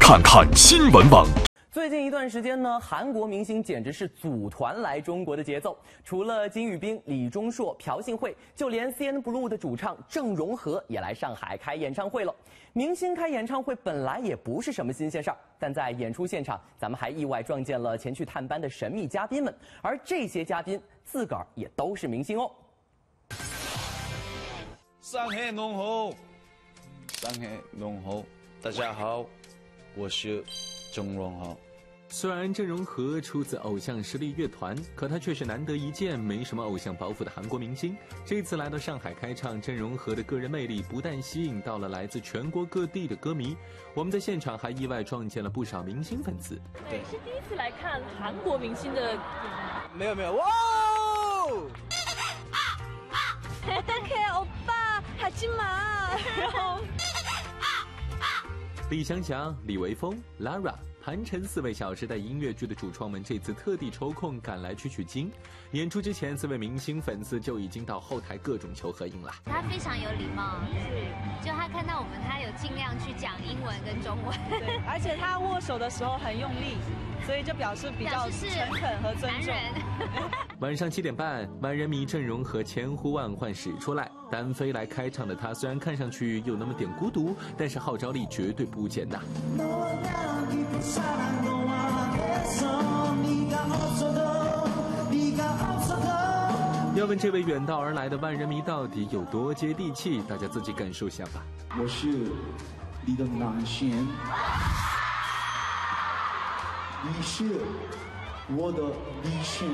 看看新闻网。 最近一段时间呢，韩国明星简直是组团来中国的节奏。除了金宇彬、李钟硕、朴信惠，就连 CNBLUE 的主唱郑容和也来上海开演唱会了。明星开演唱会本来也不是什么新鲜事儿，但在演出现场，咱们还意外撞见了前去探班的神秘嘉宾们，而这些嘉宾自个儿也都是明星哦。 上海侬好，上海侬好，大家好，我是郑容和。 虽然郑容和出自偶像实力乐团，可他却是难得一见没什么偶像包袱的韩国明星。这次来到上海开唱，郑容和的个人魅力不但吸引到了来自全国各地的歌迷，我们在现场还意外撞见了不少明星粉丝。 对，是第一次来看韩国明星的。 没有，哇 ！어떡해欧巴，하지마。然后， 李祥祥、李维峰、Lara。韩晨4位小时代音乐剧的主创们这次特地抽空赶来取经。演出之前，4位明星粉丝就已经到后台各种求合影了。 他非常有礼貌，就他看到我们，他有尽量去讲英文跟中文。 对，而且他握手的时候很用力，所以就表示比较诚恳和尊重。 晚上7点半，万人迷郑容和千呼万唤始出来，单飞来开唱的他，虽然看上去有那么点孤独，但是号召力绝对不减呐。要问这位远道而来的万人迷到底有多接地气，大家自己感受下吧。 我是你的男神，你是我的女神。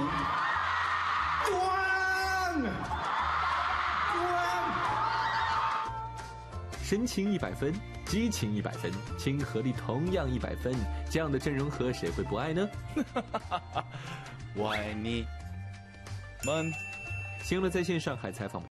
深情100分，激情100分，亲和力同样100分，这样的郑容和谁会不爱呢？ 我爱你们。 星乐在线上海采访。